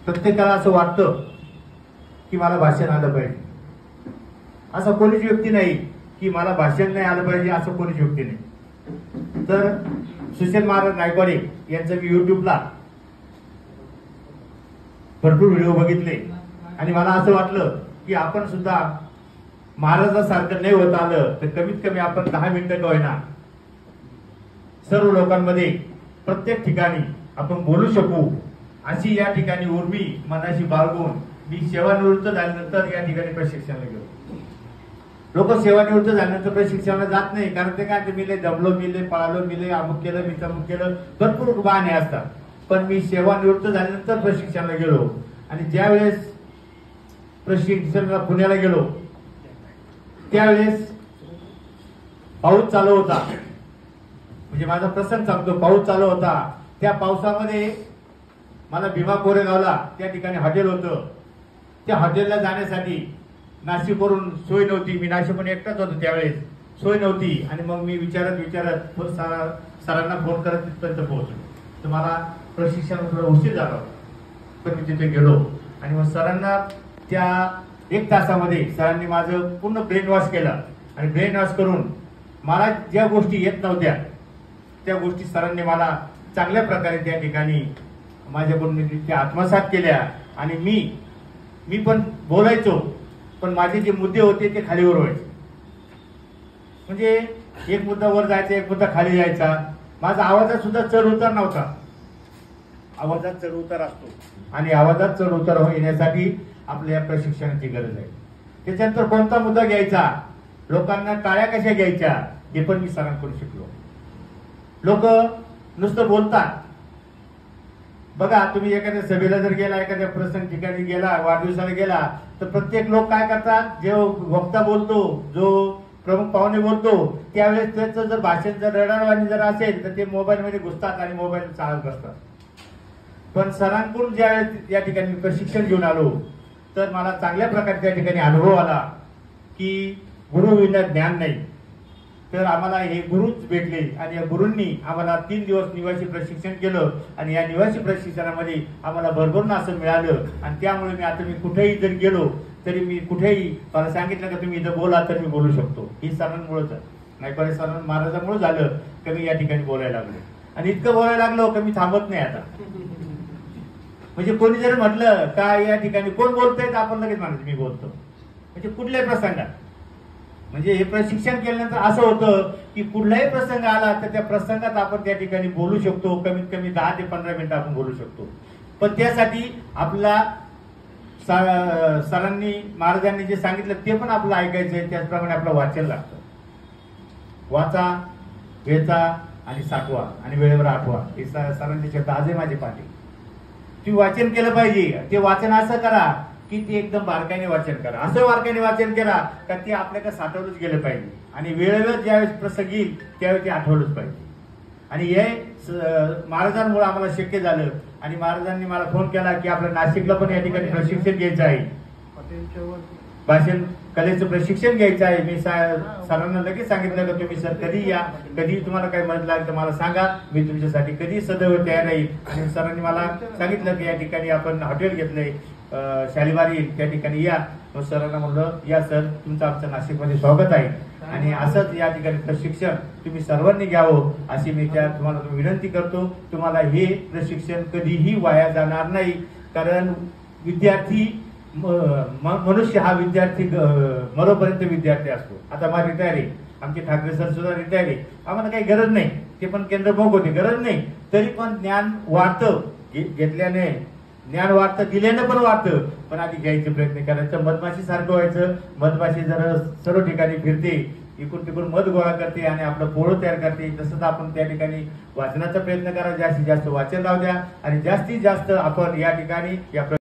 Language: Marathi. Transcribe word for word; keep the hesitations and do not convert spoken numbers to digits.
प्रत्येकाला असं वाटतं की मला भाषण आलं पाहिजे, असं कोणीच व्यक्ती नाही की मला भाषण नाही आलं पाहिजे, असं कोणीच व्यक्ती नाही। तर सुशील महाराज नायकवाडे यांचं मी युट्यूबला भरपूर व्हिडिओ बघितले आणि मला असं वाटलं की आपण सुद्धा महाराजांसारखं नाही होत आलं तर कमीत कमी आपण दहा मिनिटं का होईना सर्व लोकांमध्ये प्रत्येक ठिकाणी आपण बोलू शकू, अशी या ठिकाणी उर्मी मनाशी बाळगून मी सेवानिवृत्त झाल्यानंतर या ठिकाणी प्रशिक्षणाला गेलो। लोक सेवानिवृत्त झाल्यानंतर प्रशिक्षणाला जात नाही, कारण ते काय मी लय दमलो, मी लय पळालो, मी लय अमुक केलं, मी तमुक केलं, भरपूर बहाणे असतात। पण मी सेवानिवृत्त झाल्यानंतर प्रशिक्षणाला गेलो आणि ज्या वेळेस प्रशिक्षणाला पुण्याला गेलो त्यावेळेस पाऊस चालू होता, म्हणजे माझा प्रसंग सांगतो, पाऊस चालू होता। त्या पावसामध्ये मला भीमा कोरेगावला त्या ठिकाणी हॉटेल होतं, त्या हॉटेलला जाण्यासाठी नाशिकवरून सोय नव्हती, मी नाशिकहून एकटाच होतो त्यावेळेस, सोय नव्हती आणि मग मी विचारत विचारत सरांना फोन करत तिथपर्यंत पोहोचलो। तर मला प्रशिक्षण थोडा उशीर झाला, पण मी तिथे गेलो आणि मग सरांना त्या एक तासामध्ये सरांनी माझं पूर्ण ब्रेन वॉश केलं आणि ब्रेन वॉश करून मला ज्या गोष्टी येत नव्हत्या त्या गोष्टी सरांनी मला चांगल्या प्रकारे त्या ठिकाणी माझ्याकडून त्या आत्मसात केल्या आणि मी मी पण बोलायचो, पण माझे जे मुद्दे होते ते खालीवर व्हायचे, म्हणजे एक मुद्दा वर जायचा, एक मुद्दा खाली जायचा। माझा आवाजात सुद्धा चढ उतार नव्हता, आवाजात चढ उतार असतो आणि आवाजात चढ उतार येण्यासाठी आपल्या प्रशिक्षणाची गरज आहे। त्याच्यानंतर कोणता मुद्दा घ्यायचा, लोकांना टाळ्या कशा घ्यायच्या हे पण मी सरांकडून शिकलो। लोक नुसतं बोलतात, बघा तुम्ही एखाद्या सभेला जर गेला, एखाद्या प्रसंग ठिकाणी गेला, वाढदिवसाला गेला तर प्रत्येक लोक काय करतात, जो वक्ता बोलतो, जो प्रमुख पाहुणे बोलतो त्यावेळेस त्याचं जर भाषण जर रडारवाणी जर असेल तर ते मोबाईल मध्ये घुसतात आणि मोबाईल चालत असतात। पण सरांकडून ज्यावेळेस या ठिकाणी प्रशिक्षण घेऊन आलो तर मला चांगल्या प्रकारे त्या ठिकाणी अनुभव आला की गुरु विना ज्ञान नाही। तर आम्हाला हे गुरुच भेटले आणि या गुरूंनी आम्हाला तीन दिवस निवासी प्रशिक्षण केलं आणि या निवासी प्रशिक्षणामध्ये आम्हाला भरभरून असं मिळालं आणि त्यामुळे मी आता मी कुठेही जर गेलो तरी मी कुठेही मला सांगितलं का तुम्ही इथं बोला तर मी बोलू शकतो। ही सरांमुळेच, नायकवाडे सर महाराजांमुळे झालं की मी या ठिकाणी बोलायला लागलो आणि इतकं बोलायला लागलो की मी थांबत नाही आता। म्हणजे कोणी जर म्हटलं का या ठिकाणी कोण बोलतंय तर आपण लगेच म्हणायचं मी बोलतो, म्हणजे कुठल्याही प्रसंगात, म्हणजे हे प्रशिक्षण केल्यानंतर असं होतं की कुठलाही प्रसंग आला तर त्या प्रसंगात आपण त्या ठिकाणी बोलू शकतो, कमीत कमी दहा ते पंधरा मिनिटं आपण बोलू शकतो। पण त्यासाठी आपला सरांनी महाराजांनी जे सांगितलं ते पण आपलं ऐकायचं आहे, त्याचप्रमाणे आपलं वाचन लागतं। वाचा, वेचा आणि साठवा आणि वेळेवर आठवा, हे सरांचे शब्द आजही माझे पाठी। तुम्ही वाचन केलं पाहिजे, ते वाचन असं करा की ते एकदम बारकाईने वाचन करा, असं बारकाईने वाचन करा का ते आपल्याकडे साठवलंच गेलं पाहिजे आणि वेळेवर ज्यावेळेस प्रसंग येईल त्यावेळी ते आठवलंच पाहिजे। आणि हे महाराजांमुळे आम्हाला शक्य झालं आणि महाराजांनी मला फोन केला की आपल्या नाशिकला पण या ठिकाणी प्रशिक्षण घ्यायचं आहे, भाषण कलेचं प्रशिक्षण घ्यायचं आहे। मी सरांना लगेच सांगितलं की तुम्ही सर कधी या, कधी तुम्हाला काही मदत लागेल तर मला सांगा, मी तुमच्यासाठी कधी सदैव तयार राहील। आणि सरांनी मला सांगितलं की या ठिकाणी आपण हॉटेल घेतलंय शालिमारी, त्या ठिकाणी या। मग सरांना म्हणलं या सर, तुमचं आमचं नाशिकमध्ये स्वागत आहे आणि असंच या ठिकाणी प्रशिक्षण तुम्ही सर्वांनी घ्यावं अशी मी त्या तुम्हाला विनंती करतो। तुम्हाला हे प्रशिक्षण कधीही वाया जाणार नाही, कारण विद्यार्थी मनुष्य हा विद्यार्थी मरोपर्यंत विद्यार्थी असतो। आता मला रिटायर आहे, आमचे ठाकरे सर सुद्धा रिटायर आहे, आम्हाला काही गरज नाही, ते पण केंद्र प्रमुख होते, गरज नाही, तरी पण ज्ञान वाढतं, घेतल्याने ज्ञान वाढतं, दिल्यानं पण वाढतं, पण आधी घ्यायचे प्रयत्न करायचं। मधमाशी सारखं व्हायचं, मधमाशी जर सर्व ठिकाणी फिरते, इकडून तिकडून मध गोळा करते आणि आपलं पोळं तयार करते, तसंच आपण त्या ठिकाणी वाचनाचा प्रयत्न करा, जास्तीत जास्त वाचन लावू द्या आणि जास्तीत जास्त आपण या ठिकाणी या